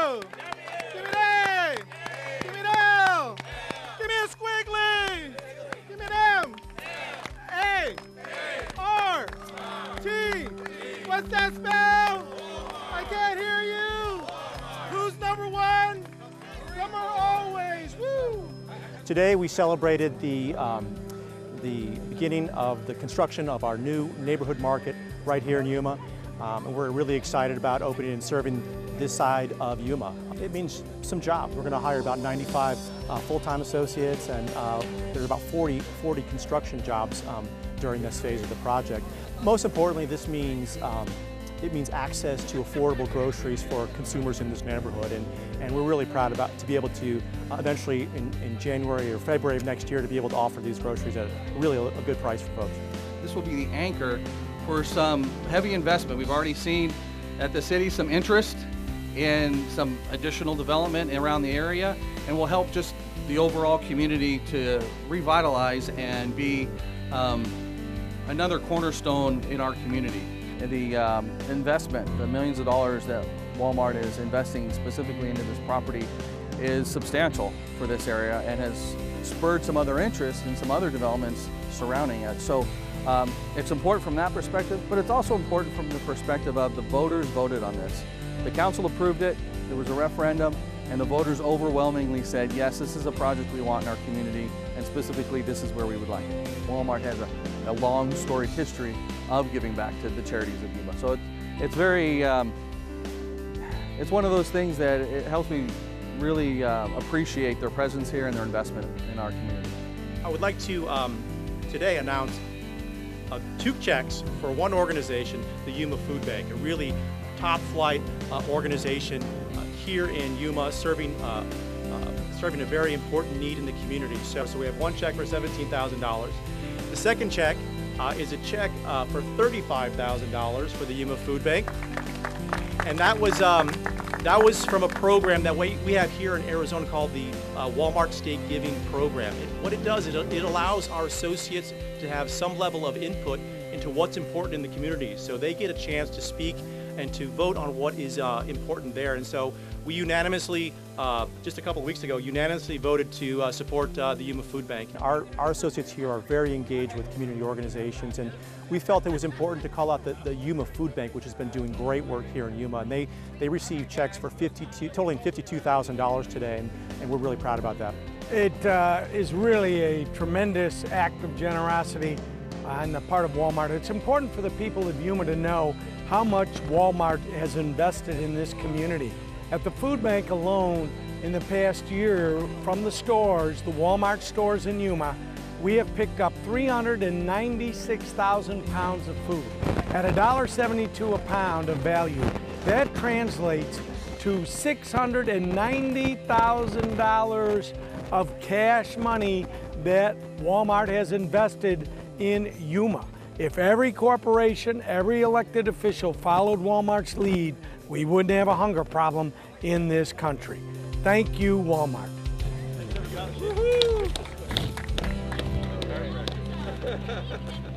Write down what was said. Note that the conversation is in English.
W! Give me an A! Give me an L! Give me a squiggly! Give me an M! A! R! T! What's that spell? I can't hear you! Who's number one? Number always! Woo! Today we celebrated the beginning of the construction of our new neighborhood market right here in Yuma. And we're really excited about opening and serving this side of Yuma. It means some jobs. We're going to hire about 95 full-time associates, and there's about 40 construction jobs during this phase of the project. Most importantly, this means it means access to affordable groceries for consumers in this neighborhood, and we're really proud to be able to eventually in January or February of next year to be able to offer these groceries at really a good price for folks. This will be the anchor for some heavy investment. We've already seen at the city some interest in some additional development around the area, and will help just the overall community to revitalize and be another cornerstone in our community. The investment, the millions of dollars that Walmart is investing specifically into this property is substantial for this area and has spurred some other interest in some other developments surrounding it. So it's important from that perspective, but it's also important from the perspective of the voters voted on this. The council approved it, there was a referendum, and the voters overwhelmingly said, yes, this is a project we want in our community, and specifically this is where we would like it. Walmart has a long storied history of giving back to the charities of Yuma. So it's very, it's one of those things that it helps me really appreciate their presence here and their investment in our community. I would like to today announce 2 checks for one organization, the Yuma Food Bank, a really top flight organization here in Yuma, serving a very important need in the community. So we have one check for $17,000. The second check is a check for $35,000 for the Yuma Food Bank, and that was from a program that we have here in Arizona called the Walmart State Giving Program. What it does is it allows our associates to have some level of input into what's important in the community, so they get a chance to speak and to vote on what is important there. And so we unanimously, just a couple of weeks ago, unanimously voted to support the Yuma Food Bank. Our associates here are very engaged with community organizations, and we felt it was important to call out the Yuma Food Bank, which has been doing great work here in Yuma. And they received checks for totaling $52,000 today, and we're really proud about that. It is really a tremendous act of generosity on the part of Walmart. It's important for the people of Yuma to know how much Walmart has invested in this community. At the food bank alone, in the past year, from the stores, the Walmart stores in Yuma, we have picked up 396,000 pounds of food. At $1.72 a pound of value, that translates to $690,000 of cash money that Walmart has invested in Yuma. If every corporation, every elected official followed Walmart's lead, we wouldn't have a hunger problem in this country. Thank you, Walmart. Woohoo!